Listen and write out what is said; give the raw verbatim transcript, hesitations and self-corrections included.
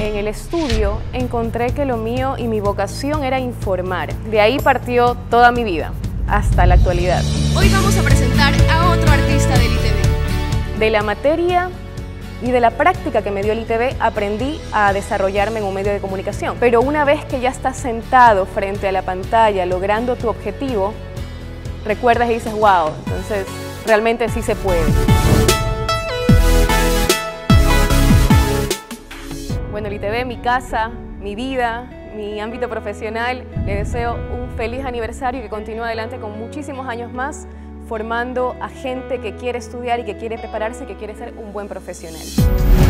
En el estudio encontré que lo mío y mi vocación era informar. De ahí partió toda mi vida, hasta la actualidad. Hoy vamos a presentar a otro artista del I T V. De la materia y de la práctica que me dio el I T V aprendí a desarrollarme en un medio de comunicación. Pero una vez que ya estás sentado frente a la pantalla logrando tu objetivo, recuerdas y dices, wow, entonces realmente sí se puede. Bueno, el I T V, mi casa, mi vida, mi ámbito profesional, le deseo un feliz aniversario y que continúe adelante con muchísimos años más, formando a gente que quiere estudiar y que quiere prepararse y que quiere ser un buen profesional.